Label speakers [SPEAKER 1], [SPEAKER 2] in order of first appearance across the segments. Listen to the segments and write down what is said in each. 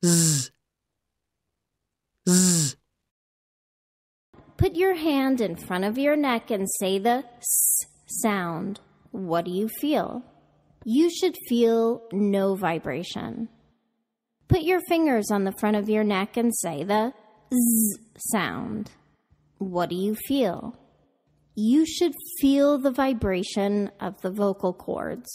[SPEAKER 1] z, z.
[SPEAKER 2] Put your hand in front of your neck and say the s sound. What do you feel? You should feel no vibration. Put your fingers on the front of your neck and say the z sound. What do you feel? You should feel the vibration of the vocal cords.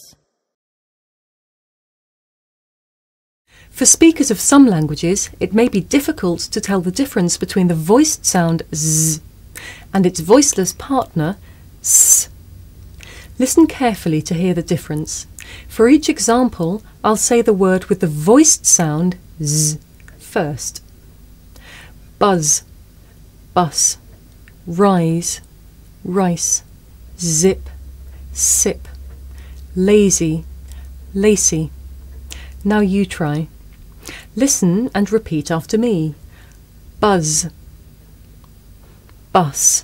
[SPEAKER 1] For speakers of some languages, it may be difficult to tell the difference between the voiced sound z and its voiceless partner s. Listen carefully to hear the difference. For each example, I'll say the word with the voiced sound z first. Buzz, bus, rise, rice, zip, sip, lazy, lacy. Now you try. Listen and repeat after me. Buzz, bus,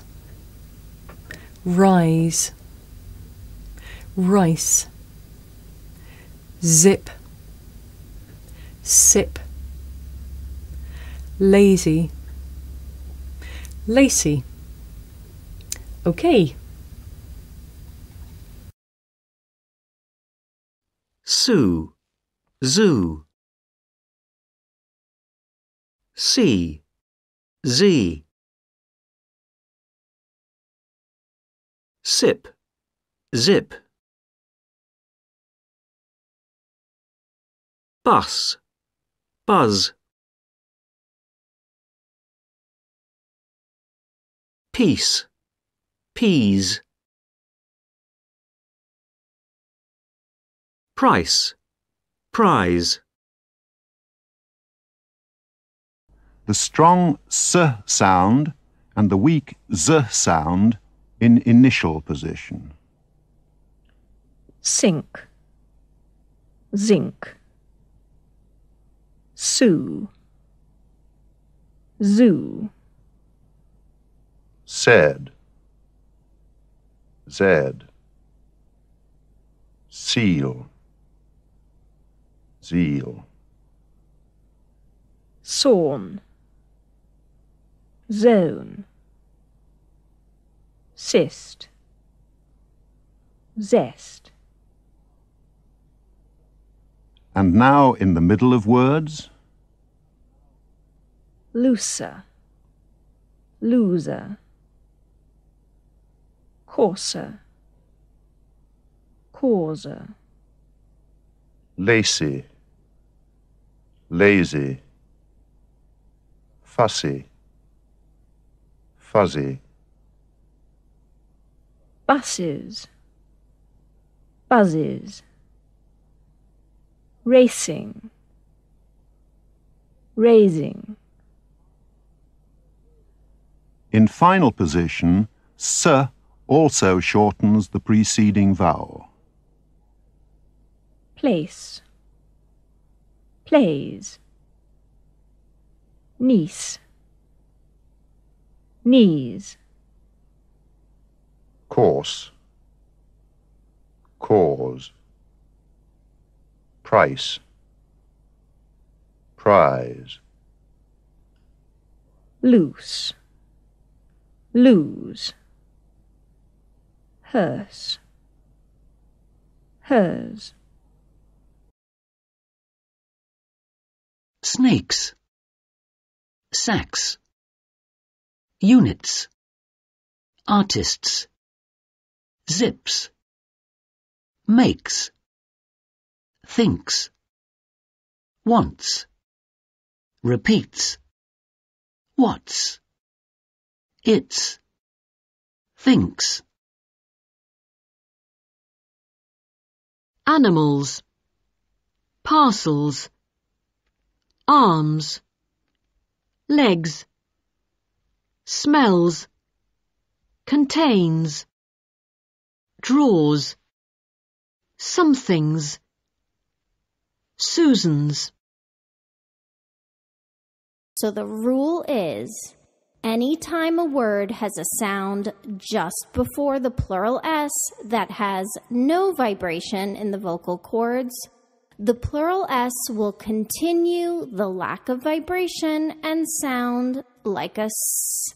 [SPEAKER 1] rise, rice, zip, sip, lazy, lacy. Okay.
[SPEAKER 3] Sue, zoo. See, z. Sip, zip. Bus, buzz. Peace, peas. Price, prize.
[SPEAKER 4] The strong s sound and the weak z sound in initial position.
[SPEAKER 5] Sink, zinc, sue, zoo.
[SPEAKER 4] Said, zed, seal, zeal.
[SPEAKER 5] Sawn, zone, cyst, zest.
[SPEAKER 4] And now in the middle of words.
[SPEAKER 5] Looser, loser, coarser, causer.
[SPEAKER 4] Lacy, lazy, fussy, fuzzy.
[SPEAKER 5] Buses, buzzes, racing, raising.
[SPEAKER 4] In final position, s also shortens the preceding vowel.
[SPEAKER 5] Place, plays, niece, knees.
[SPEAKER 4] Course, cause, price, prize.
[SPEAKER 5] Loose, lose, hearse, hers.
[SPEAKER 3] Snakes, sacks, units, artists, zips, makes, thinks, wants, repeats, what's, it's, thinks. Animals, parcels, arms, legs, smells, contains, draws, somethings, Susans.
[SPEAKER 2] So the rule is, anytime a word has a sound just before the plural S that has no vibration in the vocal cords, The plural S will continue the lack of vibration and sound like a S.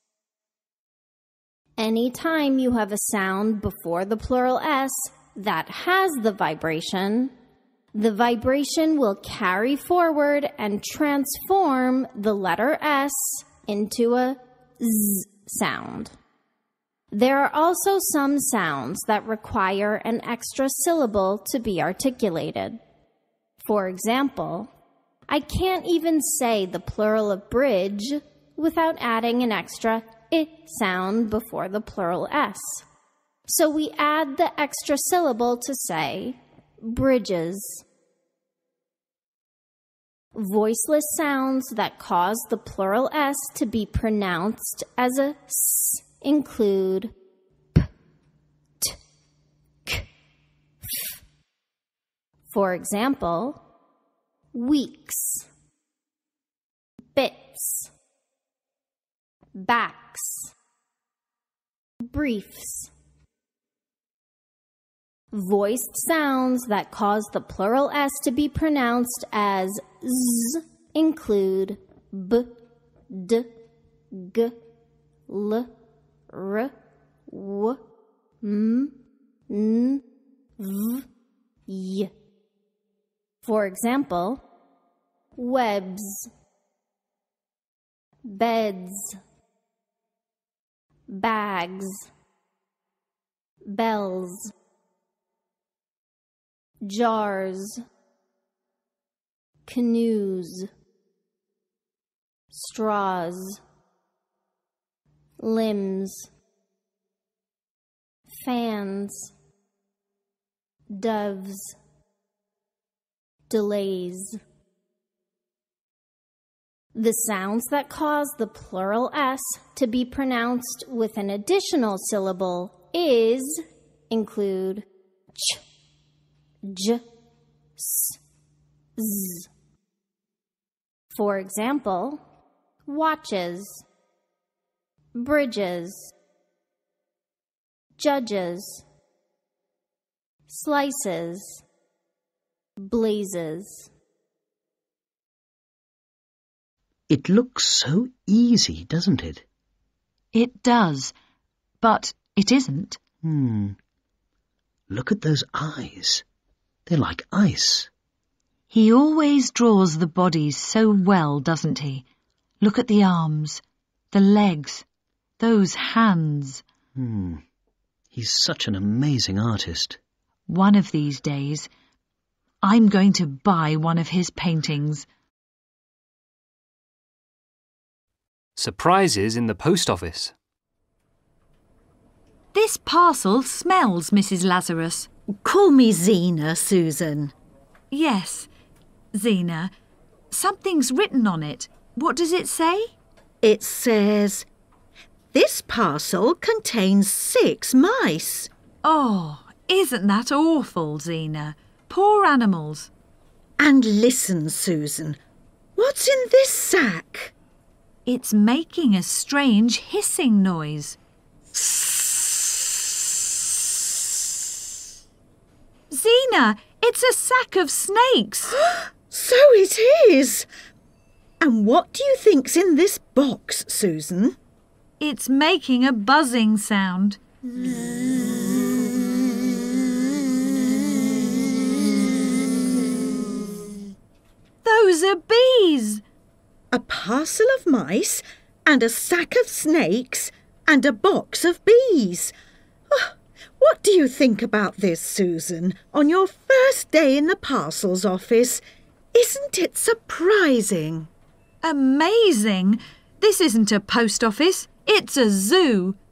[SPEAKER 2] Anytime you have a sound before the plural S that has the vibration will carry forward and transform the letter S into a Z sound. There are also some sounds that require an extra syllable to be articulated. For example, I can't even say the plural of bridge without adding an extra I sound before the plural S. So we add the extra syllable to say bridges. Voiceless sounds that cause the plural S to be pronounced as a S include P, T, K, F. For example, weeks, bits, backs, briefs. Voiced sounds that cause the plural S to be pronounced as Z include B, D, G, L, R, W, M, N, V, Y. For example, webs, beds, bags, bells, jars, canoes, straws, limbs, fans, doves, delays. The sounds that cause the plural S to be pronounced with an additional syllable include ch, j, s, z. For example, watches, bridges, judges, slices, blazes.
[SPEAKER 3] It looks so easy, doesn't it?
[SPEAKER 6] It does, but it isn't.
[SPEAKER 3] Look at those eyes. They're like ice.
[SPEAKER 6] He always draws the bodies so well, doesn't he? Look at the arms, the legs, those hands.
[SPEAKER 3] He's such an amazing artist.
[SPEAKER 6] One of these days, I'm going to buy one of his paintings.
[SPEAKER 7] Surprises in the post office.
[SPEAKER 8] This parcel smells, Mrs. Lazarus.
[SPEAKER 9] Call me Zena, Susan.
[SPEAKER 8] Yes, Zena. Something's written on it. What does it say?
[SPEAKER 9] It says, "This parcel contains 6 mice."
[SPEAKER 8] Oh, isn't that awful, Zena? Poor animals.
[SPEAKER 9] And listen, Susan, what's in this sack?
[SPEAKER 8] It's making a strange hissing noise. Zena, it's a sack of snakes.
[SPEAKER 9] So it is. And what do you think's in this box, Susan?
[SPEAKER 8] It's making a buzzing sound. Those are bees.
[SPEAKER 9] A parcel of mice and a sack of snakes and a box of bees. Oh, what do you think about this, Susan, on your first day in the parcels office? Isn't it surprising?
[SPEAKER 8] Amazing. This isn't a post office, it's a zoo.